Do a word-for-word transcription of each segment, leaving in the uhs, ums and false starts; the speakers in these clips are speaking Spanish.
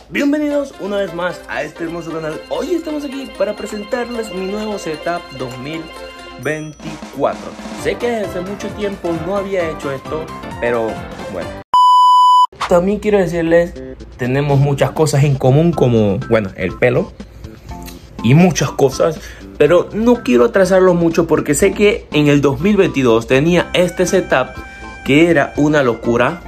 Bienvenidos una vez más a este hermoso canal. Hoy estamos aquí para presentarles mi nuevo setup dos mil veinticuatro. Sé que hace mucho tiempo no había hecho esto, pero bueno. También quiero decirles, tenemos muchas cosas en común, como, bueno, el pelo y muchas cosas, pero no quiero atrasarlo mucho porque sé que en el dos mil veintidós tenía este setup que era una locura.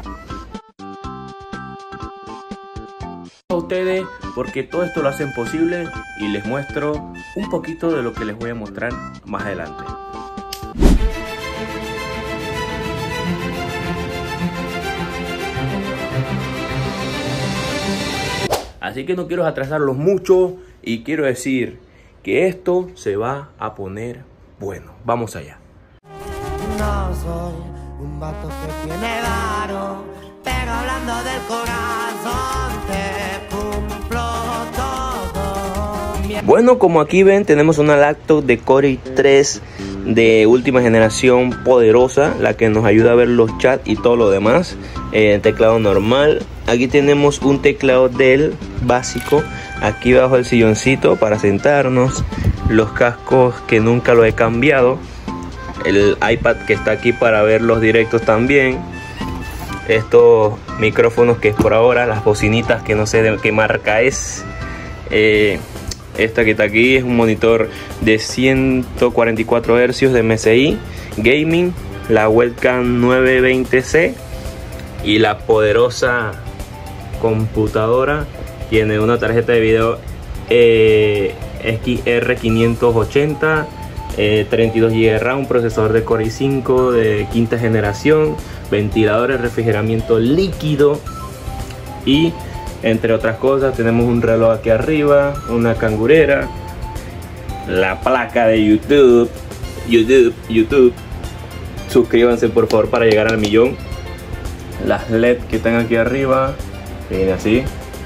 A ustedes porque todo esto lo hacen posible y les muestro un poquito de lo que les voy a mostrar más adelante. Así que no quiero atrasarlos mucho y quiero decir que esto se va a poner bueno. Vamos allá. No soy un vato que tiene varo, pero hablando del corazón te cumplo todo. Bueno, como aquí ven, tenemos una laptop de Core i tres de última generación poderosa, la que nos ayuda a ver los chats y todo lo demás. Eh, teclado normal. Aquí tenemos un teclado Dell básico, aquí bajo el silloncito para sentarnos, los cascos que nunca lo he cambiado, el iPad que está aquí para ver los directos también, estos micrófonos que es por ahora, las bocinitas que no sé de qué marca es, eh, esta que está aquí es un monitor de ciento cuarenta y cuatro hercios de M S I gaming, la webcam nueve veinte C y la poderosa computadora tiene una tarjeta de video eh, X R quinientos ochenta, eh, treinta y dos gigas de RAM, un procesador de Core i cinco de quinta generación, ventiladores, refrigeramiento líquido y entre otras cosas tenemos un reloj aquí arriba, una cangurera, la placa de YouTube, YouTube, YouTube. Suscríbanse por favor para llegar al millón. Las L E D que están aquí arriba, viene así.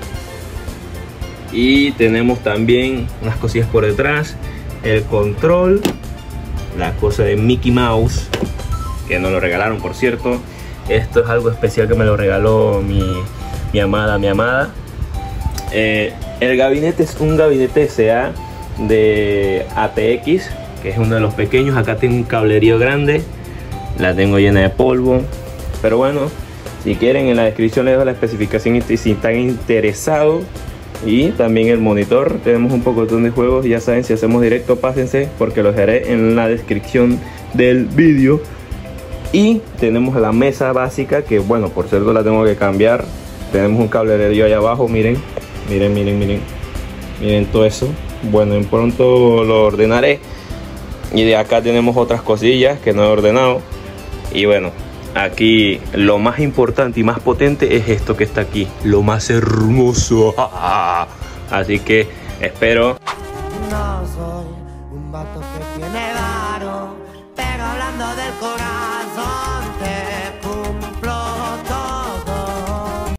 Y tenemos también unas cosillas por detrás, el control, la cosa de Mickey Mouse, que nos lo regalaron por cierto. Esto es algo especial que me lo regaló mi, mi amada, mi amada. Eh, el gabinete es un gabinete S A de A T X, que es uno de los pequeños. Acá tengo un cablerío grande, la tengo llena de polvo, pero bueno, si quieren en la descripción les doy la especificación y si están interesados. Y también el monitor, tenemos un poco de juegos, ya saben, si hacemos directo pásense porque los dejaré en la descripción del vídeo. Y tenemos la mesa básica que, bueno, por cierto la tengo que cambiar. Tenemos un cablerío allá abajo, miren, miren, miren, miren, miren todo eso. Bueno, en pronto lo ordenaré. Y de acá tenemos otras cosillas que no he ordenado. Y bueno, aquí lo más importante y más potente es esto que está aquí, lo más hermoso. Así que espero. No soy un vato que tiene varo, pero hablando del corazón te